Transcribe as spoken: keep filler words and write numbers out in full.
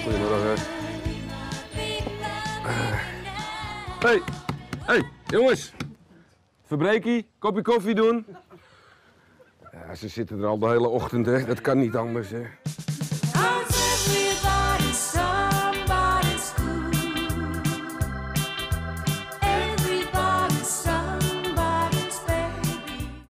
Goedemiddag, hè. Hé, hey, jongens. Verbreekie, kopje koffie doen. Ja, ze zitten er al de hele ochtend, hè. Dat kan niet anders, hè.